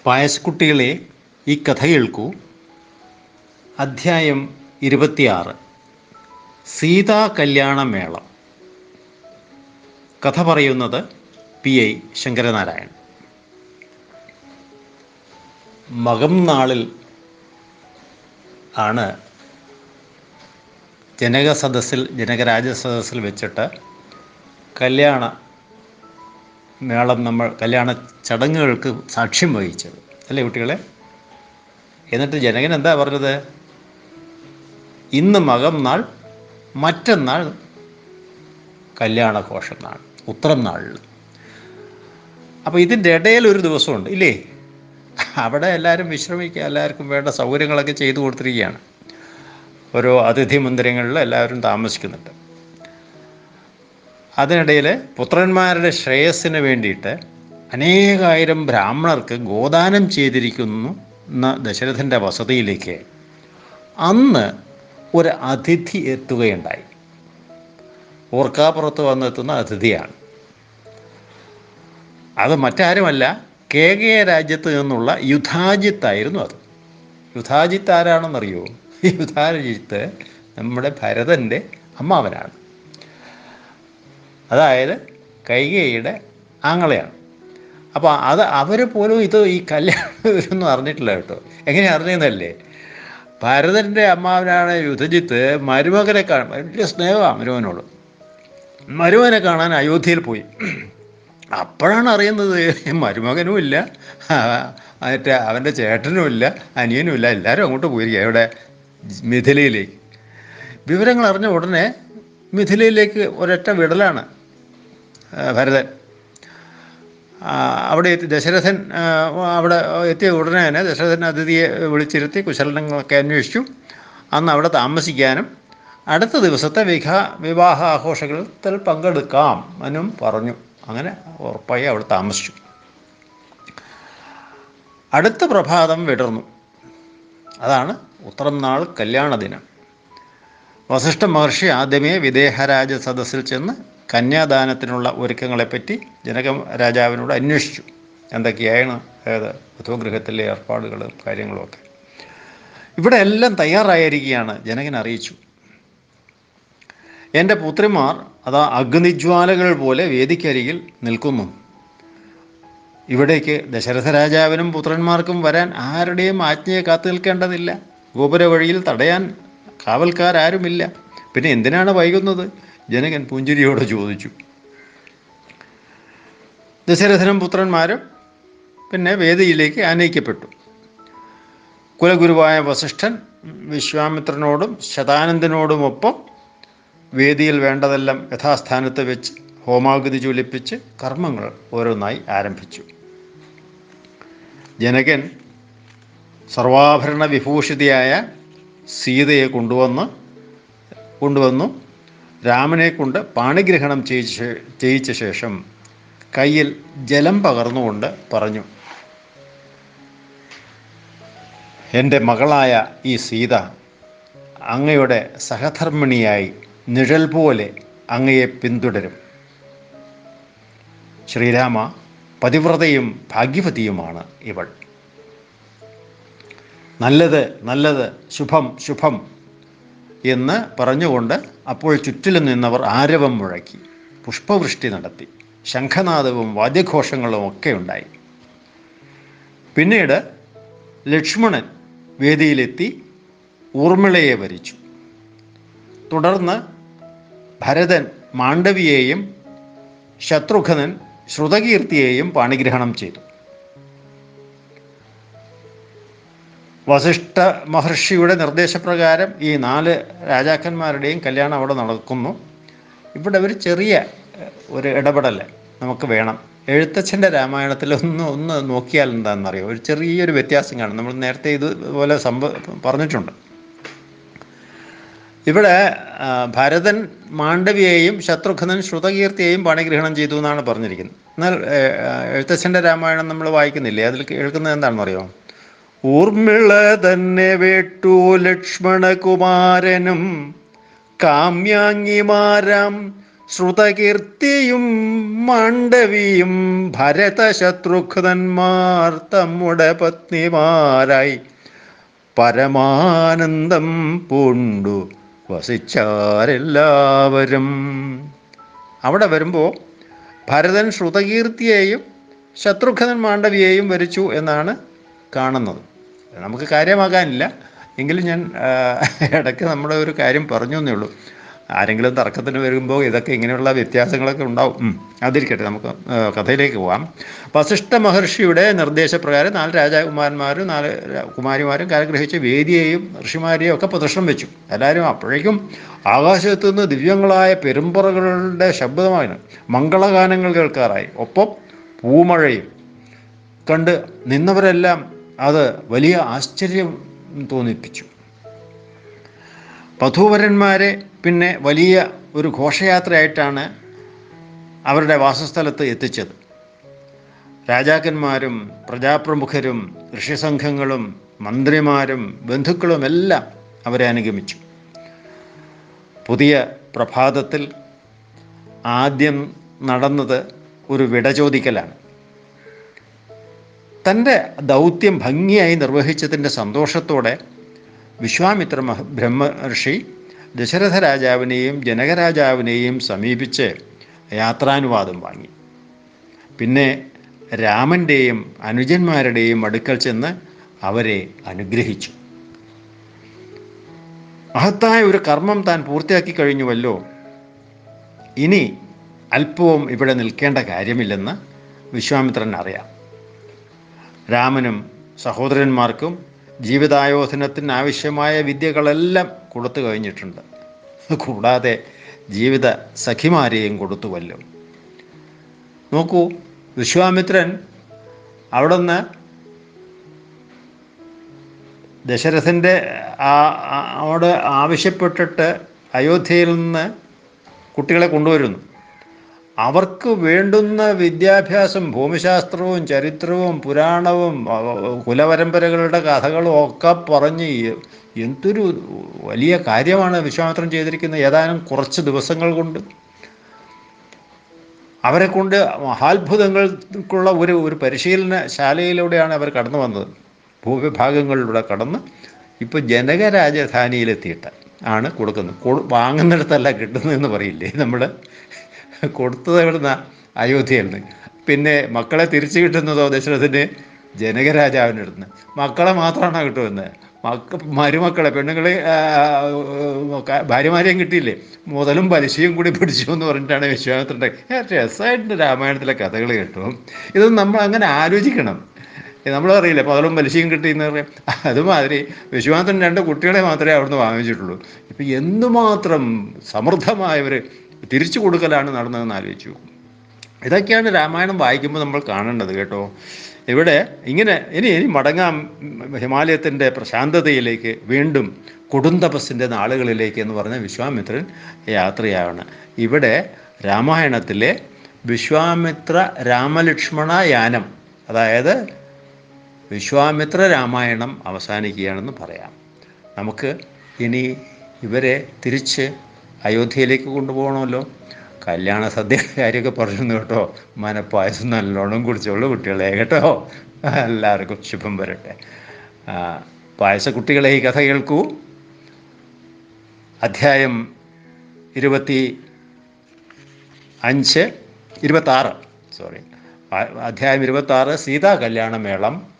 പായസ്കുട്ടികളെ ഈ കഥ കേൾക്കൂ. അധ്യായം 26. സീതാ കല്യാണമേളം. കഥ പറയുന്നത് PI ശങ്കരനാരായൺ. മകം നാളിൽ ആണ് ജനകരാജസദസ്സിൽ വെച്ചിട്ട് കല്യാണ ചടങ്ങുകൾക്ക് സാക്ഷ്യം വഹിച്ചത് അല്ലേ കുട്ടികളെ? എന്നിട്ട് ജനകൻ എന്താ പറഞ്ഞത്? ഇന്ന് മകം നാൾ, മറ്റന്നാൾ കല്യാണഘോഷം നാൾ, ഉത്രം നാളിൽ. അപ്പോൾ ഇതിൻ്റെ ഇടയിൽ ഒരു ദിവസമുണ്ട് ഇല്ലേ? അവിടെ എല്ലാവരും വിശ്രമിക്കുക, എല്ലാവർക്കും വേണ്ട സൗകര്യങ്ങളൊക്കെ ചെയ്തു കൊടുത്തിരിക്കുകയാണ്. ഓരോ അതിഥി മന്ദിരങ്ങളിൽ എല്ലാവരും താമസിക്കുന്നുണ്ട്. അതിനിടയിൽ പുത്രന്മാരുടെ ശ്രേയസ്സിന് വേണ്ടിയിട്ട് അനേകായിരം ബ്രാഹ്മണർക്ക് ഗോദാനം ചെയ്തിരിക്കുന്നു എന്ന ദശരഥൻ്റെ വസതിയിലേക്ക് അന്ന് ഒരു അതിഥി എത്തുകയുണ്ടായി. ഓർക്കാപ്പുറത്ത് വന്നെത്തുന്ന അതിഥിയാണ്. അത് മറ്റാരുമല്ല, കേകയ രാജ്യത്ത് നിന്നുള്ള യുധാജിത്തായിരുന്നു. അത് യുധാജിത്ത് ആരാണെന്നറിയോ? യുധാജിത്ത് നമ്മുടെ ഭരതൻ്റെ അമ്മാവനാണ്. അതായത് കൈകേയിയുടെ ആങ്ങളെയാണ്. അപ്പോൾ അവർ പോലും ഈ കല്യാണം അറിഞ്ഞിട്ടില്ല കേട്ടോ. എങ്ങനെ അറിഞ്ഞതല്ലേ? ഭരതൻ്റെ അമ്മാവനാണ് യുധജിത്ത്. മരുമകനെ കാണാൻ വലിയ സ്നേഹമാണ് മരുമകനെ കാണാൻ അയോധ്യയിൽ പോയി. അപ്പോഴാണ് അറിയുന്നത് മരുമകനും ഇല്ല, അവൻ്റെ ചേട്ടനുമില്ല, അനിയനുമില്ല, എല്ലാവരും അങ്ങോട്ട് പോയിരിക്കുക. എവിടെ? മിഥിലയിലേക്ക്. വിവരങ്ങൾ അറിഞ്ഞ ഉടനെ മിഥിലയിലേക്ക് ഒരൊറ്റ വിടലാണ് ഭരതൻ. അവിടെ എത്തി ദശരഥൻ അവിടെ എത്തിയ ഉടനെ തന്നെ ദശരഥൻ അതിഥിയെ വിളിച്ചിരുത്തി കുശലങ്ങളൊക്കെ അന്വേഷിച്ചു. അന്ന് അവിടെ താമസിക്കാനും അടുത്ത ദിവസത്തെ വിവാഹ ആഘോഷത്തിൽ പങ്കെടുക്കാം എന്നും പറഞ്ഞു. അങ്ങനെ ഉറപ്പായി അവിടെ താമസിച്ചു. അടുത്ത പ്രഭാതം വിടർന്നു. അതാണ് ഉത്രം നാൾ കല്യാണ ദിനം. വസിഷ്ഠ മഹർഷി ആദ്യമേ വിദേഹരാജ സദസ്സിൽ ചെന്ന് കന്യാദാനത്തിനുള്ള ഒരുക്കങ്ങളെപ്പറ്റി ജനക രാജാവിനോട് അന്വേഷിച്ചു. എന്തൊക്കെയാണ് വധൂഗൃഹത്തിലെ ഏർപ്പാടുകളും കാര്യങ്ങളുമൊക്കെ. ഇവിടെ എല്ലാം തയ്യാറായിരിക്കുകയാണ്. ജനകൻ അറിയിച്ചു, എൻ്റെ പുത്രിമാർ അതാ അഗ്നിജ്വാലകൾ പോലെ വേദിക്കരികിൽ നിൽക്കുന്നു. ഇവിടേക്ക് ദശരഥ രാജാവിനും പുത്രന്മാർക്കും വരാൻ ആരുടെയും ആജ്ഞയെ കാത്തു നിൽക്കേണ്ടതില്ല. ഗോപുര വഴിയിൽ തടയാൻ കാവൽക്കാരാരുമില്ല. പിന്നെ എന്തിനാണ് വൈകുന്നത്? ജനകൻ പുഞ്ചിരിയോട് ചോദിച്ചു. ദശരഥനും പുത്രന്മാരും പിന്നെ വേദിയിലേക്ക് ആനയിക്കപ്പെട്ടു. കുലഗുരുവായ വസിഷ്ഠൻ വിശ്വാമിത്രനോടും ശതാനന്ദനോടുമൊപ്പം വേദിയിൽ വേണ്ടതെല്ലാം യഥാസ്ഥാനത്ത് വെച്ച് ഹോമാഗതി ജ്വലിപ്പിച്ച് കർമ്മങ്ങൾ ഓരോന്നായി ആരംഭിച്ചു. ജനകൻ സർവാഭരണ വിഭൂഷിതയായ സീതയെ കൊണ്ടുവന്നു രാമനെ കൊണ്ട് പാണിഗ്രഹണം ചെയ്യിച്ച ശേഷം കയ്യിൽ ജലം പകർന്നുകൊണ്ട് പറഞ്ഞു, എൻ്റെ മകളായ ഈ സീത അങ്ങയുടെ സഹധർമ്മിണിയായി നിഴൽ പോലെ അങ്ങയെ പിന്തുടരും. ശ്രീരാമ, പതിവ്രതയും ഭാഗ്യവതിയുമാണ് ഇവൾ. നല്ലത് നല്ലത്, ശുഭം ശുഭം എന്ന് പറഞ്ഞുകൊണ്ട് അപ്പോൾ ചുറ്റിലും നിന്നവർ ആരവം മുഴക്കി, പുഷ്പവൃഷ്ടി നടത്തി, ശംഖനാദവും വാദ്യഘോഷങ്ങളും ഒക്കെ ഉണ്ടായി. പിന്നീട് ലക്ഷ്മണൻ വേദിയിലെത്തി ഊർമിളയെ വരിച്ചു. തുടർന്ന് ഭരതൻ മാണ്ഡവിയെയും ശത്രുഘ്നൻ ശ്രുതകീർത്തിയെയും പാണിഗ്രഹണം ചെയ്തു. വസിഷ്ഠ മഹർഷിയുടെ നിർദ്ദേശപ്രകാരം ഈ 4 രാജാക്കന്മാരുടെയും കല്യാണം അവിടെ നടക്കുന്നു. ഇവിടെ ഒരു ചെറിയ ഒരു ഇടപെടൽ നമുക്ക് വേണം. എഴുത്തച്ഛൻ്റെ രാമായണത്തിൽ ഒന്ന് നോക്കിയാൽ എന്താണെന്നറിയോ? ഒരു ചെറിയൊരു വ്യത്യാസം കാണും. നമ്മൾ നേരത്തെ ഇതുപോലെ പറഞ്ഞിട്ടുണ്ട്. ഇവിടെ ഭരതൻ മാണ്ഡവിയെയും ശത്രുഘ്നൻ ശ്രുതകീർത്തിയെയും പാണിഗ്രഹണം ചെയ്തു എന്നാണ് പറഞ്ഞിരിക്കുന്നത്. എന്നാൽ എഴുത്തച്ഛൻ്റെ രാമായണം നമ്മൾ വായിക്കുന്നില്ലേ? അതിൽ കേൾക്കുന്നത് എന്താണെന്നറിയോ? ഊർമിള തന്നെ വേട്ടു ലക്ഷ്മണകുമാരനും കാമ്യാങ്ങിമാരാം ശ്രുതകീർത്തിയും മാണ്ഡവിയും ഭരതശത്രുഘ്നന്മാർ തമ്മുടെ പത്നിമാരായി പരമാനന്ദം പൂണ്ടു വസിച്ചാരെല്ലാവരും. അവിടെ വരുമ്പോൾ ഭരതൻ ശ്രുതകീർത്തിയെയും ശത്രുഘ്നൻ മാണ്ഡവിയെയും വരിച്ചു എന്നാണ് കാണുന്നത്. നമുക്ക് കാര്യമാകാനില്ല, എങ്കിലും ഞാൻ ഇടയ്ക്ക് നമ്മുടെ ഒരു കാര്യം പറഞ്ഞു എന്നേ ഉള്ളൂ. ആരെങ്കിലും തർക്കത്തിന് വരുമ്പോൾ ഇതൊക്കെ ഇങ്ങനെയുള്ള വ്യത്യാസങ്ങളൊക്കെ ഉണ്ടാവും. അതിരിക്കട്ടെ, നമുക്ക് കഥയിലേക്ക് പോകാം. വസിഷ്ഠ മഹർഷിയുടെ നിർദ്ദേശപ്രകാരം 4 രാജകുമാരന്മാരും 4 കുമാരിമാരും കരഗ്രഹിച്ച് വേദിയെയും ഋഷിമാരെയും ഒക്കെ പ്രദർശനം വെച്ചു. എല്ലാവരും അപ്പോഴേക്കും ആകാശത്തു നിന്ന് ദിവ്യങ്ങളായ പെരുമ്പറകളുടെ ശബ്ദമാണ്, മംഗളഗാനങ്ങൾ കേൾക്കാറായി. ഒപ്പം പൂമഴയും കണ്ട് നിന്നവരെല്ലാം അത് വലിയ ആശ്ചര്യം തോന്നിപ്പിച്ചു. വധൂവരന്മാരെ പിന്നെ വലിയ ഒരു ഘോഷയാത്രയായിട്ടാണ് അവരുടെ വാസസ്ഥലത്ത് എത്തിച്ചത്. രാജാക്കന്മാരും പ്രജാപ്രമുഖരും ഋഷിസംഘങ്ങളും മന്ത്രിമാരും ബന്ധുക്കളും എല്ലാം അവരെ അനുഗമിച്ചു. പുതിയ പ്രഭാതത്തിൽ ആദ്യം നടന്നത് ഒരു വിട ചോദിക്കലാണ്. തൻ്റെ ദൗത്യം ഭംഗിയായി നിർവഹിച്ചതിൻ്റെ സന്തോഷത്തോടെ വിശ്വാമിത്ര ബ്രഹ്മർഷി ദശരഥ രാജാവിനെയും ജനകരാജാവിനെയും സമീപിച്ച് യാത്രാനുവാദം വാങ്ങി. പിന്നെ രാമൻ്റെയും അനുജന്മാരുടെയും അടുക്കൽ ചെന്ന് അവരെ അനുഗ്രഹിച്ചു. മഹത്തായ ഒരു കർമ്മം താൻ പൂർത്തിയാക്കി കഴിഞ്ഞുവല്ലോ, ഇനി അല്പവും ഇവിടെ നിൽക്കേണ്ട കാര്യമില്ലെന്ന് വിശ്വാമിത്രൻ അറിയാം. രാമനും സഹോദരന്മാർക്കും ജീവിതായോധനത്തിന് ആവശ്യമായ വിദ്യകളെല്ലാം കൊടുത്തു കഴിഞ്ഞിട്ടുണ്ട്. കൂടാതെ ജീവിത സഖിമാരെയും കൊടുത്തുവല്ലോ. നോക്കൂ, വിശ്വാമിത്രൻ അവിടുന്ന് ദശരഥൻ്റെ അവിടെ ആവശ്യപ്പെട്ടിട്ട് അയോധ്യയിൽ നിന്ന് കുട്ടികളെ കൊണ്ടുവരുന്നു. അവർക്ക് വേണ്ടുന്ന വിദ്യാഭ്യാസം, ഭൂമിശാസ്ത്രവും ചരിത്രവും പുരാണവും കുലപരമ്പരകളുടെ കഥകളും ഒക്കെ പറഞ്ഞ് എന്തൊരു വലിയ കാര്യമാണ് വിശ്വാമിത്രൻ ചെയ്തിരിക്കുന്നത്. ഏതാനും കുറച്ച് ദിവസങ്ങൾ കൊണ്ട് അവരെ കൊണ്ട് മഹാത്ഭുതങ്ങൾക്കുള്ള ഒരു പരിശീലന ശാലയിലൂടെയാണ് അവർ കടന്നു വന്നത്. ഭൂവിഭാഗങ്ങളിലൂടെ കടന്ന് ഇപ്പോൾ ജനക രാജധാനിയിലെത്തിയിട്ട് ആണ് കൊടുക്കുന്നത്. വാങ്ങുന്നിടത്തല്ല കിട്ടുന്നതെന്ന് പറയില്ലേ നമ്മൾ. കൊടുത്തത് എവിടുന്ന? അയോധ്യയിൽ നിന്ന്. പിന്നെ മക്കളെ തിരിച്ചു കിട്ടുന്നതോ ദശരഥന് ജനകരാജാവിൻ്റെ അടുത്ത് നിന്ന്. മക്കളെ മാത്രമാണോ കിട്ടുമെന്ന്? മരുമക്കളെ, പെണ്ണുങ്ങളെ, ഭാര്യമാരെയും കിട്ടിയില്ലേ, മുതലും പലിശയും കൂടി പിടിച്ചു എന്ന് പറഞ്ഞിട്ടാണ് വിശ്വാമിത്രൻ്റെ. രസമായിട്ട് രാമായണത്തിലെ കഥകൾ കേട്ടു. ഇതൊന്നും നമ്മൾ അങ്ങനെ ആലോചിക്കണം. നമ്മളറിയില്ല മുതലും പലിശയും കിട്ടിയെന്ന് പറയാം. അതുമാതിരി വിശ്വാമിത്രൻ 2 കുട്ടികളെ മാത്രമേ അവിടുന്ന് വാങ്ങിച്ചിട്ടുള്ളൂ. ഇപ്പം എന്തുമാത്രം സമൃദ്ധമായവർ തിരിച്ചു കൊടുക്കലാണ് നടന്നതെന്ന് ആലോചിച്ചു. ഇതൊക്കെയാണ് രാമായണം വായിക്കുമ്പോൾ നമ്മൾ കാണേണ്ടത് കേട്ടോ. ഇവിടെ ഇങ്ങനെ ഇനി മടങ്ങാം ഹിമാലയത്തിൻ്റെ പ്രശാന്തതയിലേക്ക്, വീണ്ടും കൊടുന്തപസ്സിൻ്റെ നാളുകളിലേക്ക് എന്ന് പറഞ്ഞ വിശ്വാമിത്രൻ യാത്രയാണ്. ഇവിടെ രാമായണത്തിലെ വിശ്വാമിത്ര രാമലക്ഷ്മണ യാനം, അതായത് വിശ്വാമിത്ര രാമായണം അവസാനിക്കുകയാണെന്ന് പറയാം. നമുക്ക് ഇനി ഇവരെ തിരിച്ച് അയോധ്യയിലേക്ക് കൊണ്ടുപോകണമല്ലോ. കല്യാണ സദ്യയുടെ കാര്യമൊക്കെ പറഞ്ഞു കേട്ടോ. മനപ്പായസം നല്ലോണം കുടിച്ചോളൂ കുട്ടികളെ കേട്ടോ. എല്ലാവർക്കും ശുഭം വരട്ടെ. പായസ കുട്ടികളെ ഈ കഥ കേൾക്കൂ. അധ്യായം 26 അധ്യായം 26 സീതാ കല്യാണമേളം